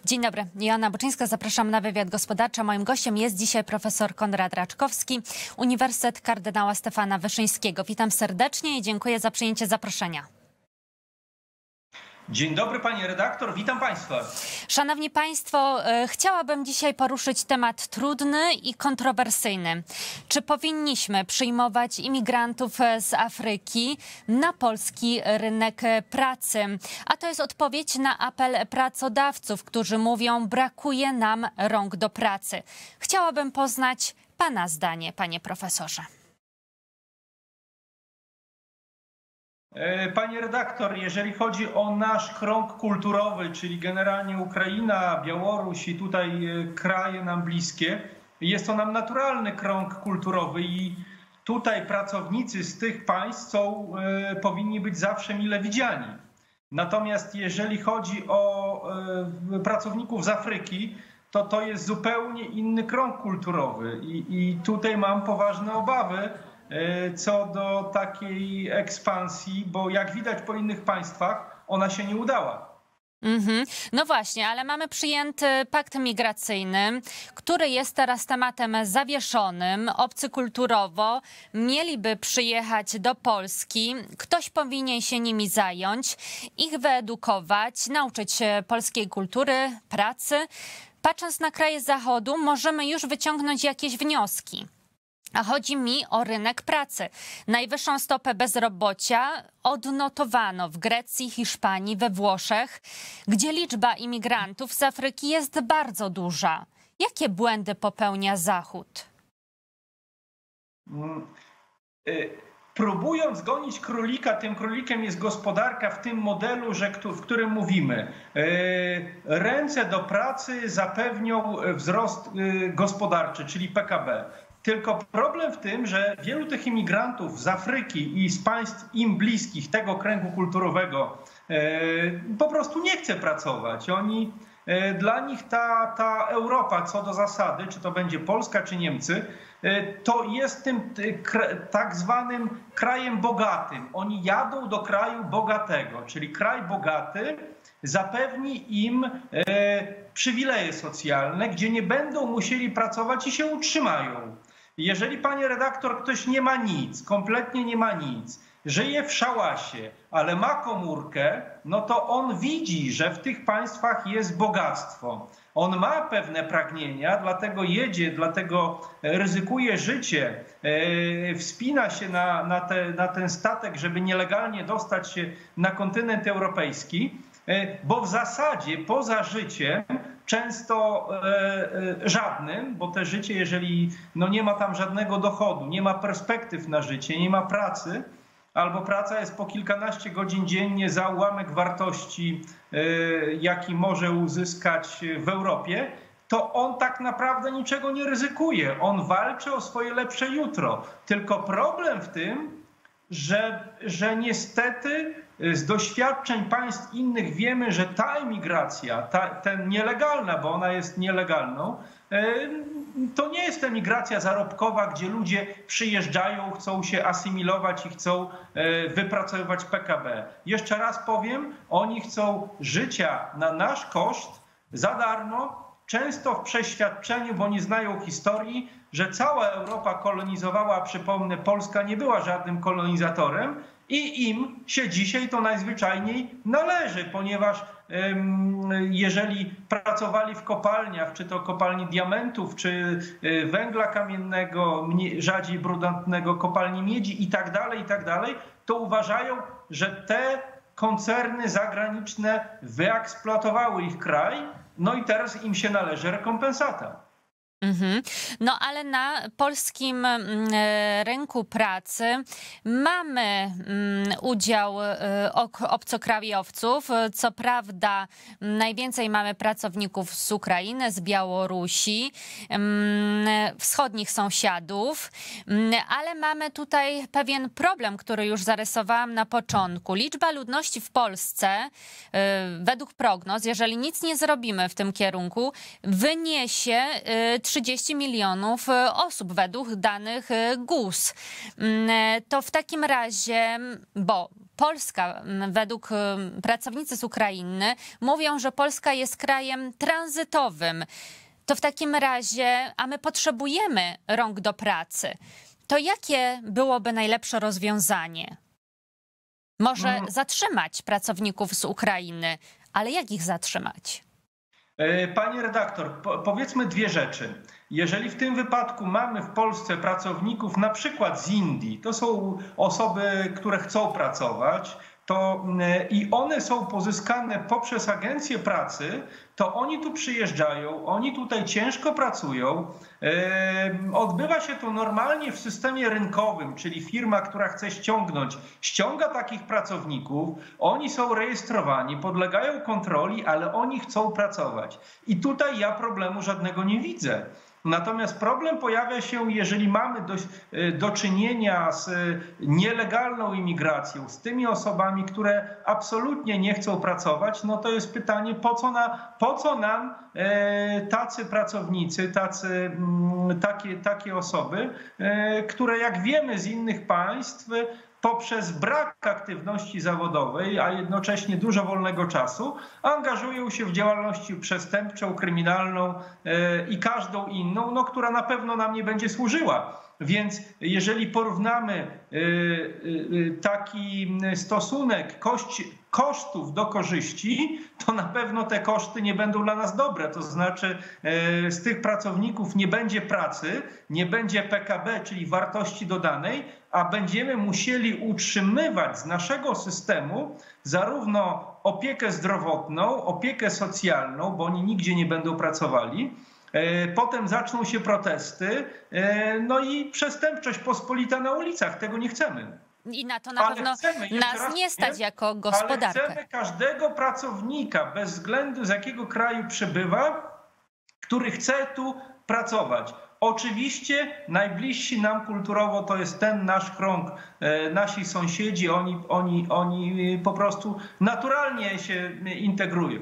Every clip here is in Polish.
Dzień dobry, Joanna Buczyńska, zapraszam na wywiad gospodarczy. Moim gościem jest dzisiaj profesor Konrad Raczkowski, Uniwersytet Kardynała Stefana Wyszyńskiego. Witam serdecznie i dziękuję za przyjęcie zaproszenia. Dzień dobry pani redaktor, witam państwa. Szanowni państwo, chciałabym dzisiaj poruszyć temat trudny i kontrowersyjny. Czy powinniśmy przyjmować imigrantów z Afryki na polski rynek pracy? A to jest odpowiedź na apel pracodawców, którzy mówią, brakuje nam rąk do pracy. Chciałabym poznać pana zdanie, panie profesorze. Panie redaktor, jeżeli chodzi o nasz krąg kulturowy, czyli generalnie Ukraina, Białoruś i tutaj kraje nam bliskie, jest to nam naturalny krąg kulturowy i tutaj pracownicy z tych państw powinni być zawsze mile widziani. Natomiast jeżeli chodzi o pracowników z Afryki, to jest zupełnie inny krąg kulturowy i tutaj mam poważne obawy co do takiej ekspansji, bo jak widać po innych państwach, ona się nie udała. No właśnie, ale mamy przyjęty pakt migracyjny, który jest teraz tematem zawieszonym. Obcy kulturowo mieliby przyjechać do Polski. Ktoś powinien się nimi zająć, ich wyedukować, nauczyć się polskiej kultury, pracy. Patrząc na kraje Zachodu, możemy już wyciągnąć jakieś wnioski. A chodzi mi o rynek pracy. Najwyższą stopę bezrobocia odnotowano w Grecji, Hiszpanii, we Włoszech, gdzie liczba imigrantów z Afryki jest bardzo duża. Jakie błędy popełnia Zachód? Próbując gonić królika, tym królikiem jest gospodarka w tym modelu, w którym mówimy. Ręce do pracy zapewnią wzrost gospodarczy, czyli PKB. Tylko problem w tym, że wielu tych imigrantów z Afryki i z państw im bliskich, tego kręgu kulturowego, po prostu nie chce pracować. Dla nich ta Europa co do zasady, czy to będzie Polska, czy Niemcy, to jest tym tak zwanym krajem bogatym. Oni jadą do kraju bogatego, czyli kraj bogaty zapewni im przywileje socjalne, gdzie nie będą musieli pracować i się utrzymają. Jeżeli, panie redaktor, ktoś nie ma nic, kompletnie nie ma nic, żyje w szałasie, ale ma komórkę, no to on widzi, że w tych państwach jest bogactwo. On ma pewne pragnienia, dlatego jedzie, dlatego ryzykuje życie, wspina się na ten statek, żeby nielegalnie dostać się na kontynent europejski, bo w zasadzie poza życiem, często żadnym, bo te życie, jeżeli nie ma tam żadnego dochodu, nie ma perspektyw na życie, nie ma pracy, albo praca jest po kilkanaście godzin dziennie za ułamek wartości, jaki może uzyskać w Europie, to on tak naprawdę niczego nie ryzykuje. On walczy o swoje lepsze jutro. Tylko problem w tym, że niestety z doświadczeń państw innych wiemy, że ta emigracja, ta nielegalna, bo ona jest nielegalną, to nie jest emigracja zarobkowa, gdzie ludzie przyjeżdżają, chcą się asymilować i chcą wypracowywać PKB. Jeszcze raz powiem, oni chcą życia na nasz koszt, za darmo, często w przeświadczeniu, bo nie znają historii, że cała Europa kolonizowała, przypomnę, Polska nie była żadnym kolonizatorem i im się dzisiaj to najzwyczajniej należy, ponieważ jeżeli pracowali w kopalniach, czy to kopalni diamentów, czy węgla kamiennego, rzadziej brudantnego, kopalni miedzi i tak dalej, to uważają, że te koncerny zagraniczne wyeksploatowały ich kraj, no i teraz im się należy rekompensata. No ale na polskim rynku pracy mamy udział obcokrajowców. Co prawda najwięcej mamy pracowników z Ukrainy, z Białorusi, wschodnich sąsiadów, ale mamy tutaj pewien problem, który już zarysowałam na początku. Liczba ludności w Polsce, według prognoz, jeżeli nic nie zrobimy w tym kierunku, wyniesie 30 milionów osób według danych GUS. To w takim razie, bo Polska, według pracownicy z Ukrainy, mówią, że Polska jest krajem tranzytowym. To w takim razie, a my potrzebujemy rąk do pracy, to jakie byłoby najlepsze rozwiązanie? Może zatrzymać pracowników z Ukrainy, ale jak ich zatrzymać? Pani redaktor, powiedzmy dwie rzeczy. Jeżeli w tym wypadku mamy w Polsce pracowników na przykład z Indii, to są osoby, które chcą pracować, i one są pozyskane poprzez agencję pracy, to oni tu przyjeżdżają, oni tutaj ciężko pracują. Odbywa się to normalnie w systemie rynkowym, czyli firma, która chce ściąga takich pracowników, oni są rejestrowani, podlegają kontroli, ale oni chcą pracować. I tutaj ja problemu żadnego nie widzę. Natomiast problem pojawia się, jeżeli mamy do czynienia z nielegalną imigracją, z tymi osobami, które absolutnie nie chcą pracować, no to jest pytanie, po co nam tacy pracownicy, takie osoby, które jak wiemy z innych państw, poprzez brak aktywności zawodowej, a jednocześnie dużo wolnego czasu, angażują się w działalność przestępczą, kryminalną i każdą inną, która na pewno nam nie będzie służyła. Więc jeżeli porównamy taki stosunek kosztów do korzyści, to na pewno te koszty nie będą dla nas dobre. To znaczy z tych pracowników nie będzie pracy, nie będzie PKB, czyli wartości dodanej, a będziemy musieli utrzymywać z naszego systemu zarówno opiekę zdrowotną, opiekę socjalną, bo oni nigdzie nie będą pracowali. Potem zaczną się protesty, no i przestępczość pospolita na ulicach. Tego nie chcemy. I na to na pewno nas nie stać jako gospodarkę. Ale chcemy każdego pracownika, bez względu z jakiego kraju przybywa, który chce tu pracować. Oczywiście najbliżsi nam kulturowo to jest ten nasz krąg, nasi sąsiedzi, oni po prostu naturalnie się integrują.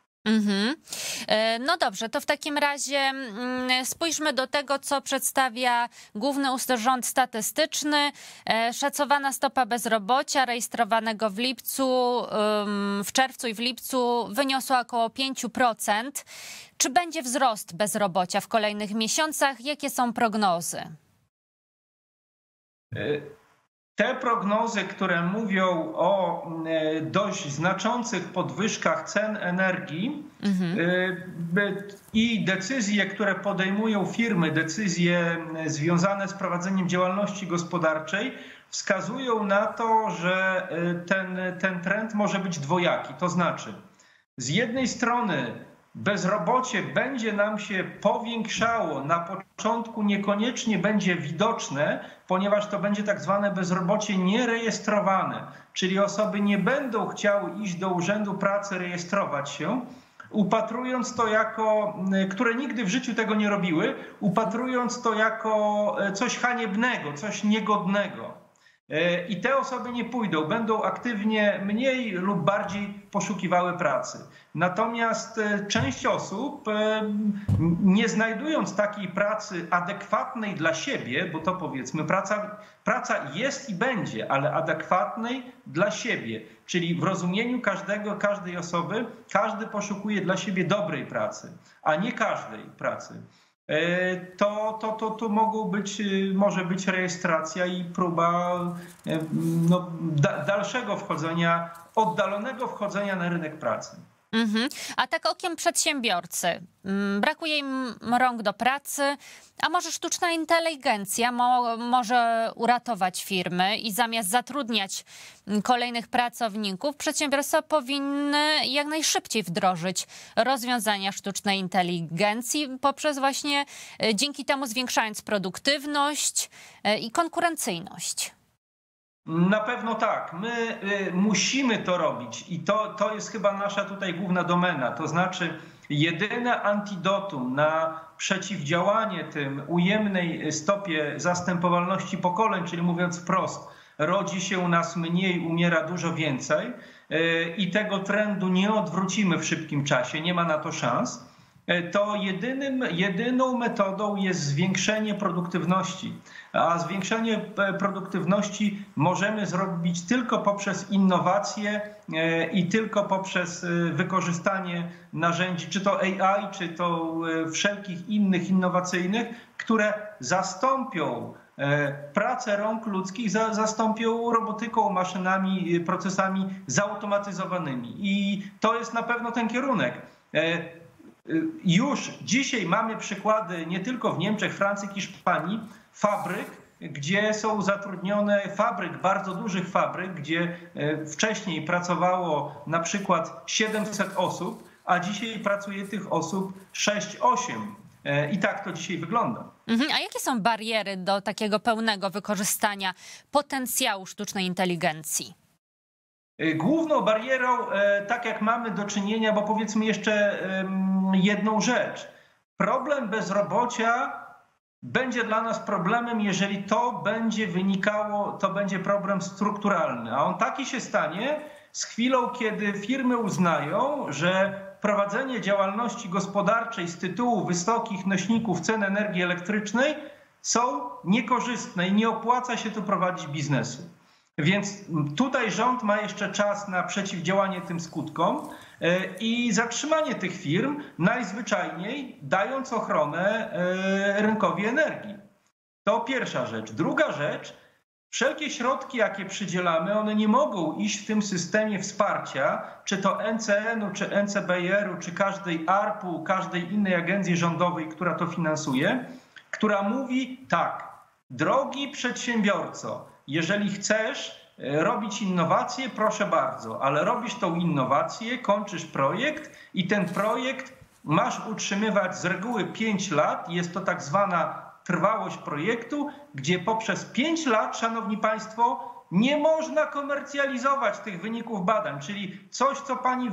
No dobrze, to w takim razie spójrzmy do tego, co przedstawia Główny Urząd Statystyczny. Szacowana stopa bezrobocia rejestrowanego w czerwcu i w lipcu wyniosła około 5%. Czy będzie wzrost bezrobocia w kolejnych miesiącach? Jakie są prognozy? Te prognozy, które mówią o dość znaczących podwyżkach cen energii i decyzje, które podejmują firmy, decyzje związane z prowadzeniem działalności gospodarczej, wskazują na to, że ten trend może być dwojaki. To znaczy, z jednej strony bezrobocie będzie nam się powiększało, na początku niekoniecznie będzie widoczne, ponieważ to będzie tak zwane bezrobocie nierejestrowane, czyli osoby nie będą chciały iść do Urzędu Pracy, rejestrować się, upatrując to które nigdy w życiu tego nie robiły, upatrując to jako coś haniebnego, coś niegodnego. I te osoby nie pójdą, będą aktywnie mniej lub bardziej poszukiwały pracy. Natomiast część osób, nie znajdując takiej pracy adekwatnej dla siebie, bo to powiedzmy praca jest i będzie, ale adekwatnej dla siebie, czyli w rozumieniu każdej osoby, każdy poszukuje dla siebie dobrej pracy, a nie każdej pracy. To może być rejestracja i próba dalszego wchodzenia, oddalonego wchodzenia na rynek pracy. A tak okiem przedsiębiorcy, brakuje im rąk do pracy, a może sztuczna inteligencja może uratować firmy i zamiast zatrudniać kolejnych pracowników, przedsiębiorstwa powinny jak najszybciej wdrożyć rozwiązania sztucznej inteligencji poprzez właśnie dzięki temu zwiększając produktywność i konkurencyjność. Na pewno tak. My musimy to robić i to jest chyba nasza tutaj główna domena. To znaczy jedyne antidotum na przeciwdziałanie tym ujemnej stopie zastępowalności pokoleń, czyli mówiąc wprost, rodzi się u nas mniej, umiera dużo więcej i tego trendu nie odwrócimy w szybkim czasie, nie ma na to szans. to jedyną metodą jest zwiększenie produktywności. A zwiększenie produktywności możemy zrobić tylko poprzez innowacje i tylko poprzez wykorzystanie narzędzi, czy to AI, czy to wszelkich innych innowacyjnych, które zastąpią pracę rąk ludzkich, zastąpią robotyką, maszynami, procesami zautomatyzowanymi. I to jest na pewno ten kierunek. Już dzisiaj mamy przykłady nie tylko w Niemczech, Francji, Hiszpanii, fabryk, gdzie są zatrudnione, bardzo dużych fabryk, gdzie wcześniej pracowało na przykład 700 osób, a dzisiaj pracuje tych osób 6-8. I tak to dzisiaj wygląda. A jakie są bariery do takiego pełnego wykorzystania potencjału sztucznej inteligencji? Główną barierą, tak jak mamy do czynienia, bo powiedzmy jeszcze jedną rzecz. Problem bezrobocia będzie dla nas problemem, jeżeli to będzie wynikało, to będzie problem strukturalny. A on taki się stanie z chwilą, kiedy firmy uznają, że prowadzenie działalności gospodarczej z tytułu wysokich nośników cen energii elektrycznej są niekorzystne i nie opłaca się tu prowadzić biznesu. Więc tutaj rząd ma jeszcze czas na przeciwdziałanie tym skutkom i zatrzymanie tych firm, najzwyczajniej dając ochronę rynkowi energii. To pierwsza rzecz. Druga rzecz, wszelkie środki, jakie przydzielamy, one nie mogą iść w tym systemie wsparcia, czy to NCN-u, czy NCBR-u, czy każdej ARP-u, każdej innej agencji rządowej, która to finansuje, która mówi tak, drogi przedsiębiorco, jeżeli chcesz robić innowacje, proszę bardzo, ale robisz tą innowację, kończysz projekt i ten projekt masz utrzymywać z reguły 5 lat. Jest to tak zwana trwałość projektu, gdzie poprzez 5 lat, szanowni państwo, nie można komercjalizować tych wyników badań, czyli coś, co pani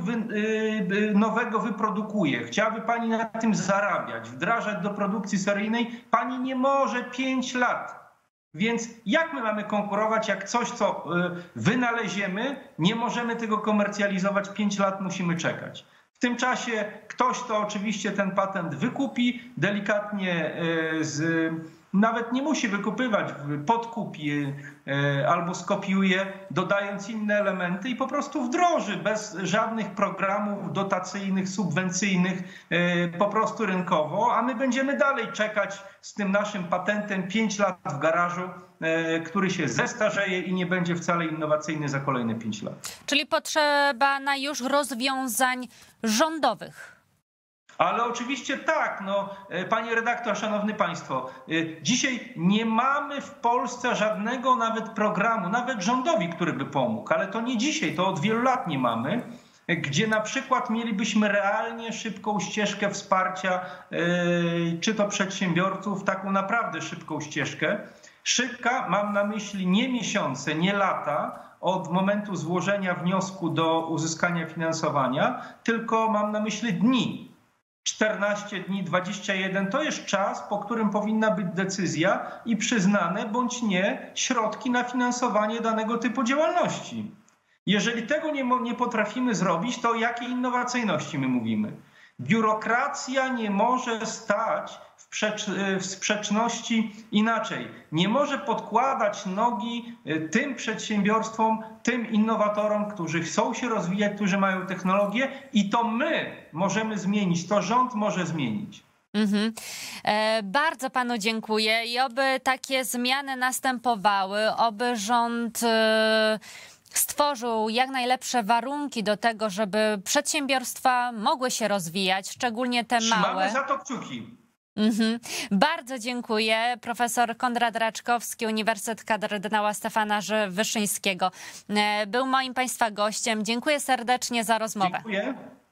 nowego wyprodukuje, chciałaby pani na tym zarabiać, wdrażać do produkcji seryjnej, pani nie może 5 lat. Więc jak my mamy konkurować, jak coś, co wynaleziemy, nie możemy tego komercjalizować, 5 lat musimy czekać. W tym czasie ktoś to oczywiście ten patent wykupi, delikatnie nawet nie musi wykupywać, podkupi albo skopiuje, dodając inne elementy i po prostu wdroży bez żadnych programów dotacyjnych, subwencyjnych, po prostu rynkowo, a my będziemy dalej czekać z tym naszym patentem 5 lat w garażu, który się zestarzeje i nie będzie wcale innowacyjny za kolejne 5 lat. Czyli potrzeba na już rozwiązań rządowych. Ale oczywiście tak, no, panie redaktor, szanowny państwo, dzisiaj nie mamy w Polsce żadnego nawet programu, nawet rządowi, który by pomógł, ale to nie dzisiaj, to od wielu lat nie mamy, gdzie na przykład mielibyśmy realnie szybką ścieżkę wsparcia, czy to przedsiębiorców, taką naprawdę szybką ścieżkę. Szybka, mam na myśli nie miesiące, nie lata, od momentu złożenia wniosku do uzyskania finansowania, tylko mam na myśli dni. 14 dni, 21 to jest czas, po którym powinna być decyzja i przyznane bądź nie środki na finansowanie danego typu działalności. Jeżeli tego nie potrafimy zrobić, to o jakiej innowacyjności my mówimy? Biurokracja nie może stać w sprzeczności inaczej. Nie może podkładać nogi tym przedsiębiorstwom, tym innowatorom, którzy chcą się rozwijać, którzy mają technologię i to my możemy zmienić, to rząd może zmienić. Bardzo panu dziękuję i oby takie zmiany następowały, oby rząd stworzył jak najlepsze warunki do tego, żeby przedsiębiorstwa mogły się rozwijać, szczególnie te małe. Trzymamy za to kciuki. Bardzo dziękuję. Profesor Konrad Raczkowski, Uniwersytet Kardynała Stefana Wyszyńskiego był moim państwa gościem. Dziękuję serdecznie za rozmowę. Dziękuję.